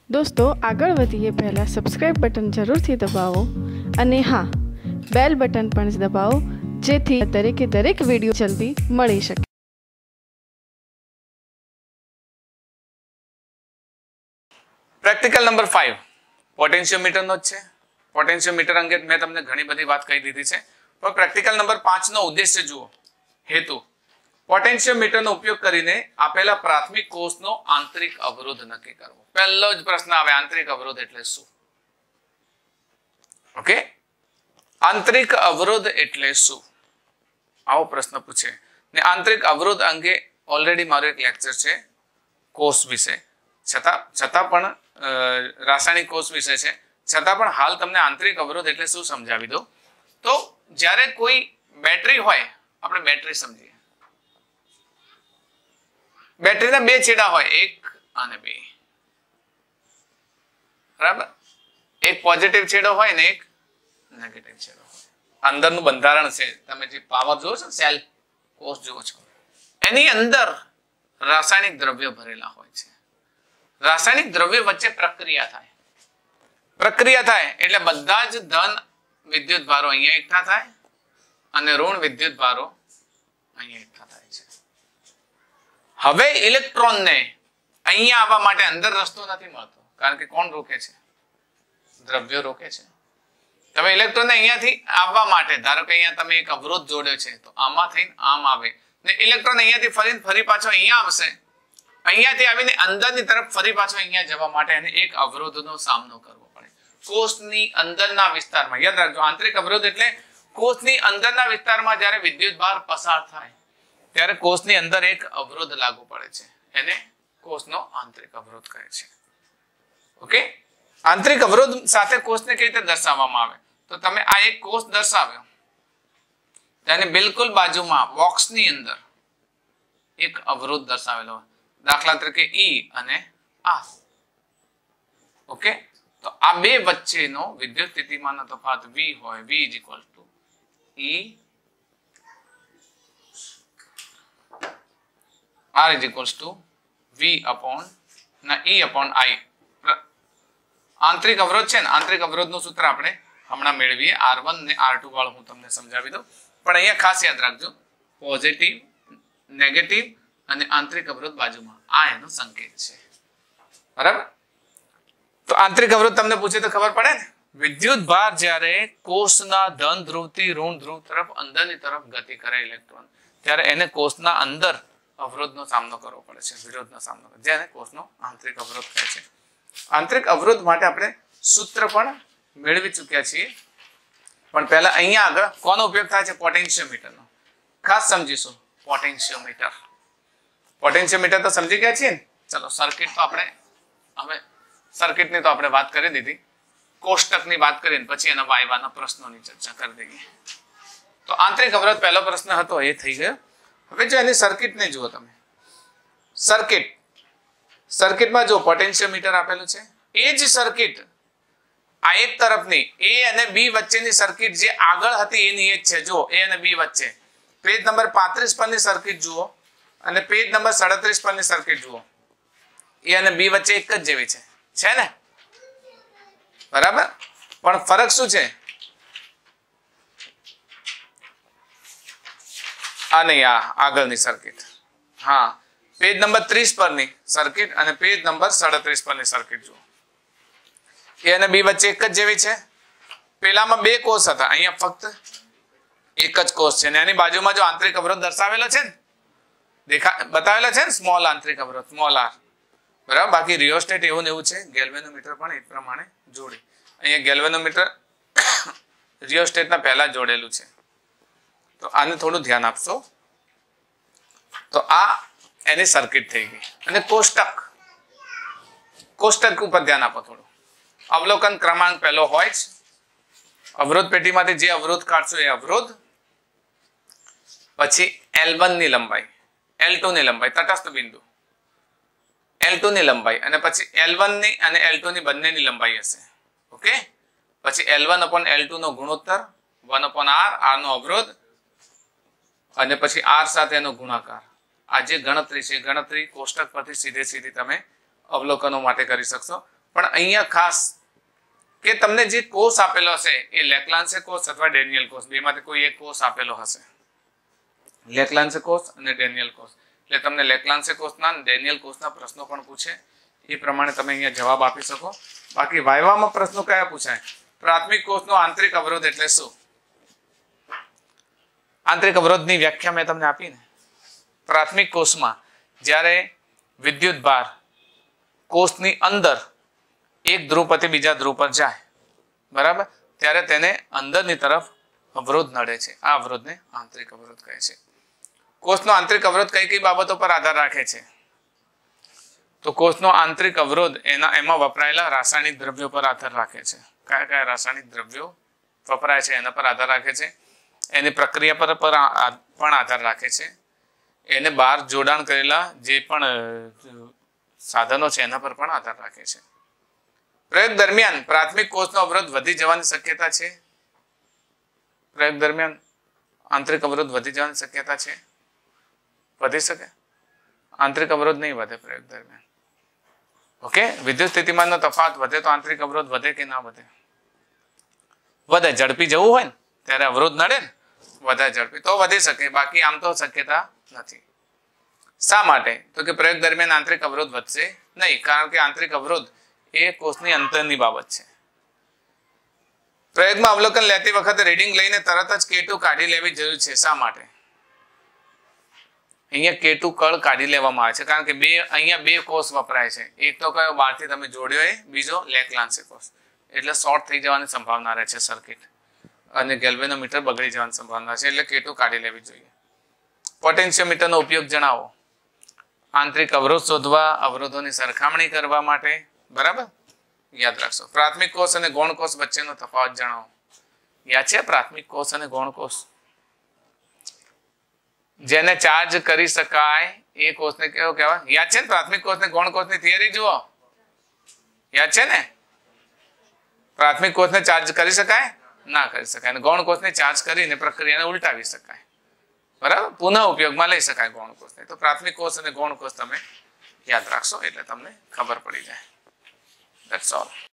दोस्तों આગળ વધીએ પહેલા સબસ્ક્રાઇબ બટન જરૂરથી દબાવો અને હા બેલ બટન પણ દબાવો જેથી દરેક વિડિયો જલ્દી મળી શકે। પ્રેક્ટિકલ નંબર 5 પોટેન્શિયોમીટર નો છે। પોટેન્શિયોમીટર અંગે મેં તમને ઘણી બધી વાત કહી દીધી છે, પણ પ્રેક્ટિકલ નંબર 5 નો ઉદ્દેશ્ય જુઓ। હેતુ પોટેન્શિયોમીટર નો ઉપયોગ કરીને આપેલા પ્રાથમિક કોષનો આંતરિક અવરોધ નક્કી કરવો। પહેલો જ પ્રશ્ન આવે આંતરિક અવરોધ એટલે શું? ઓકે, આંતરિક અવરોધ એટલે શું? આવો પ્રશ્ન પૂછે ને આંતરિક અવરોધ અંગે ઓલરેડી મારો એક લેક્ચર છે કોષ વિશે, છતાં પણ રાસાયણિક કોષ વિશે છે, છતાં પણ હાલ તમને આંતરિક અવરોધ એટલે શું સમજાવી દો। તો જ્યારે કોઈ બેટરી હોય, આપણે બેટરી સમજીએ, બેટરીના બે છેડા હોય, એક અને બે, બરાબર? એક પોઝિટિવ છેડો હોય ને એક નેગેટિવ છેડો હોય। અંદરનું બંધારણ છે, તમે જે પાવર જોવો છો, સેલ કોષ જોવો છો, એની અંદર રાસાયણિક દ્રવ્યો ભરેલા હોય છે। રાસાયણિક દ્રવ્ય વચ્ચે પ્રક્રિયા થાય એટલે બધા જ ધન વિદ્યુત ભારો અહીંયા એકઠા થાય અને ઋણ વિદ્યુત ભારો અહીંયા એકઠા થાય છે। હવે ઇલેક્ટ્રોનને અહીંયા આવવા માટે અંદર રસ્તો નથી મળતો, કારણ કે કોણ રોકે છે? દ્રવ્યો રોકે છે। તમે ઇલેક્ટ્રોનને અહીંયાથી આવવા માટે, ધારો કે અહીંયા તમે એક અવરોધ જોડ્યો છે, તો આમાં થઈને આમ આવે ને ઇલેક્ટ્રોન અહીંયાથી ફરી પાછો અહીંયા આવશે, અહીંયાથી આવીને અંદરની તરફ ફરી પાછો અહીંયા જવા માટે એને એક અવરોધનો સામનો કરવો પડે। કોષની અંદરના વિસ્તારમાં યાદ રાખજો, આંતરિક અવરોધ એટલે કોષની અંદરના વિસ્તારમાં જ્યારે વિદ્યુત ભાર પસાર થાય ત્યારે કોષની અંદર એક અવરોધ લાગુ પડે છે, એને કોષનો આંતરિક અવરોધ કહે છે। ઓકે, આંતરિક અવરોધ સાથે કોષને કઈ રીતે દર્શાવવામાં આવે? તો તમે આ એક કોષ દર્શાવ્યો, તેની બિલકુલ બાજુમાં બોક્સની અંદર એક અવરોધ દર્શાવેલો હોય, દાખલા તરીકે E અને R। ઓકે, તો આ બે વચ્ચેનો વિદ્યુત સ્થિતિમાનનો તફાવત V હોય, V = E, R = V/E/I। આંતરિક અવરોધ છે ને, આંતરિક અવરોધનું સૂત્ર આપણે હમણાં મેળવીએ, R1 ને R2 વાળું હું તમને સમજાવી દઉં, પણ અહીંયા ખાસ યાદ રાખજો, પોઝિટિવ, નેગેટિવ અને આંતરિક અવરોધ બાજુમાં, આ એનો સંકેત છે, બરાબર? તો આંતરિક અવરોધ તમને પૂછે તો ખબર પડે ને, વિદ્યુત ભાર જ્યારે કોષના ધન ધ્રુવથી ઋણ ધ્રુવ તરફ અંદરની તરફ ગતિ કરે ઇલેક્ટ્રોન, ત્યારે એને કોષના અંદર અવરોધનો સામનો કરવો પડે છે, વિરોધનો સામનો, જેને કોષનો આંતરિક અવરોધ કહે છે। આંતરિક અવરોધ માટે આપણે સૂત્ર પણ મેળવી ચૂક્યા છીએ, પણ પહેલા અહીંયા આગળ કોનો ઉપયોગ થાય છે? પોટેન્શિયોમીટરનો। ખાસ સમજીશું પોટેન્શિયોમીટર। પોટેન્શિયોમીટર તો સમજી ગયા છીએ ને? ચલો, સર્કિટ તો આપણે હવે સર્કિટની તો આપણે વાત કરી દીધી, કોષ્ટકની વાત કરીને પછી એના વાયવાના પ્રશ્નોની ચર્ચા કરી દઈએ। તો આંતરિક અવરોધ પહેલો પ્રશ્ન હતો, એ થઈ ગયો। હવે જો એની સર્કિટને જુઓ તમે, સર્કિટમાં જો પોટેન્શિયોમીટર આપેલું છે, એ જ સર્કિટ આ એક તરફની A અને B વચ્ચેની સર્કિટ જે આગળ હતી એની એ જ છે। જો A અને B વચ્ચે પેજ નંબર 35 પરની સર્કિટ જુઓ અને પેજ નંબર 37 પરની સર્કિટ જુઓ, A અને B વચ્ચે એક જ જેવી છે ને, બરાબર? પણ ફરક શું છે? આ નહીં, આ આગળની સર્કિટ, હા, પેજ નંબર 30 પરની સર્કિટ અને પેજ નંબર 37 પરની સર્કિટ જુઓ, A અને B વચ્ચે એક જ જેવી છે। પેલામાં બે કોષ હતા, અહીંયા ફક્ત એક જ કોષ છે ને એની બાજુમાં જો આંતરિક અવરોધ દર્શાવેલો છે ને, બતાવેલો છે ને, સ્મોલ આંતરિક અવરોધ, સ્મોલ r, બરાબર? બાકી રિયોસ્ટેટ એવું ને એવું છે, ગેલ્વેનોમીટર પણ એ પ્રમાણે જોડે, અહીંયા ગેલ્વેનોમીટર રિયોસ્ટેટના પહેલા જોડેલું છે, તો આને થોડું ધ્યાન આપશો। તો આ એની સર્કિટ થઈ ગઈ, અને કોષ્ટક ઉપર ધ્યાન આપો થોડું। અવલોકન ક્રમાંક પહેલો હોય જ, અવરોધ પેટીમાંથી જે અવરોધ કાઢશો એ અવરોધ, પછી L1 ની લંબાઈ, L2 ની લંબાઈ, તટસ્થ બિંદુ L2 ની લંબાઈ, અને પછી L1 ની અને L2 ની બંનેની લંબાઈ હશે। ઓકે, પછી L1/L2 નો ગુણોત્તર, 1/r, r નો અવરોધ, અને પછી r સાથે એનો ગુણાકાર। આ જે ગણતરી છે, ગણતરી કોષ્ટક પરથી સીધે સીધી તમે અવલોકનો માટે કરી શકશો। પણ અહીંયા ખાસ કે તમને જે કોષ આપેલો હશે એ લેક્લાન્સે કોષ અથવા ડેનિયલ કોષ, બેમાંથી કોઈ એક કોષ આપેલો હશે. લેક્લાન્સે કોષ અને ડેનિયલ કોષ. એટલે તમને લેક્લાન્સે કોષના અને ડેનિયલ કોષના પ્રશ્નો પણ પૂછે, એ પ્રમાણે તમે અહીંયા જવાબ આપી શકો. બાકી વાયવામાં પ્રશ્નો કયા પૂછાય? પ્રાથમિક કોષનો આંતરિક અવરોધ એટલે શું? આંતરિક અવરોધની વ્યાખ્યા મેં તમને આપી ને. પ્રાથમિક કોષમાં જ્યારે વિદ્યુત ભાર કોષની અંદર એક ધ્રુવ પરથી બીજા ધ્રુવ પર જાય, બરાબર, ત્યારે તેને અંદરની તરફ અવરોધ નડે છે. આ અવરોધને આંતરિક અવરોધ કહે છે. કોષનો આંતરિક અવરોધ કઈ કઈ બાબતો પર આધાર રાખે છે? તો કોષનો આંતરિક અવરોધ એમાં વપરાયેલા રાસાયણિક દ્રવ્યો પર આધાર રાખે છે. કયા કયા રાસાયણિક દ્રવ્યો વપરાય છે એના પર આધાર રાખે છે. એની પ્રક્રિયા પર પણ આધાર રાખે છે. એને બહાર જોડાણ કરેલા જે પણ સાધનો છે એના પર પણ આધાર રાખે છે. પ્રયોગ દરમિયાન પ્રાથમિક કોષનો અવરોધ વધી જવાની શક્યતા છે. પ્રયોગ દરમિયાન આંતરિક અવરોધ વધી જવાની શક્યતા છે. વધી શકે? આંતરિક અવરોધ નહીં વધે પ્રયોગ દરમિયાન. ઓકે, વિદ્યુત સ્થિતિમાનનો તફાવત વધે તો આંતરિક અવરોધ વધે કે ના વધે? વધે. ઝડપી જવું હોય ને ત્યારે અવરોધ નડે ને, વધારે ઝડપી તો વધી શકે, બાકી આમ તો શક્યતા નથી. શા માટે? તો કે પ્રયોગ દરમિયાન આંતરિક અવરોધ વધશે નહીં, કારણ કે આંતરિક અવરોધ એ કોષની અંતરની બાબત છે. પ્રયોગમાં અવલોકન લેતી વખતે રીડિંગ લઈને તરત જ K2 કાઢી લેવી જરૂર છે. શા માટે? અહીંયા K2 કળ કાઢી લેવામાં આવે છે કારણ કે અહીંયા બે કોષ વપરાય છે. એક તો કયો બહારથી તમે જોડ્યો એ, બીજો લેક્લાન્સે કોષ. એટલે શોર્ટ થઈ જવાની સંભાવના રહે છે સર્કિટ, અને ગેલ્વેનોમીટર બગડી જવાની સંભાવના છે. એટલે K2 કાઢી લેવી જોઈએ. પોટેન્શિયોમીટરનો ઉપયોગ જણાવો. આંતરિક અવરોધ શોધવા, અવરોધોની સરખામણી કરવા માટે, બરાબર, યાદ રાખશો. પ્રાથમિક કોષ અને ગૌણ કોષ વચ્ચેનો તફાવત જણાવો. યાદ છે પ્રાથમિક કોષ અને ગૌણ કોષ? જેને ચાર્જ કરી શકાય એ કોષને કેવો કહેવાય? યાદ છે ને? પ્રાથમિક કોષ ને ગૌણ કોષની થિયરી જુઓ. યાદ છે ને? પ્રાથમિક કોષને ચાર્જ કરી શકાય? ના કરી શકાય. અને ગૌણ કોષને ચાર્જ કરીને પ્રક્રિયાને ઉલટાવી શકાય, બરાબર, પુનઃ ઉપયોગમાં લઈ શકાય ગૌણ કોષને. તો પ્રાથમિક કોષ અને ગૌણ કોષ તમે યાદ રાખશો એટલે તમને ખબર પડી જાય. That's all.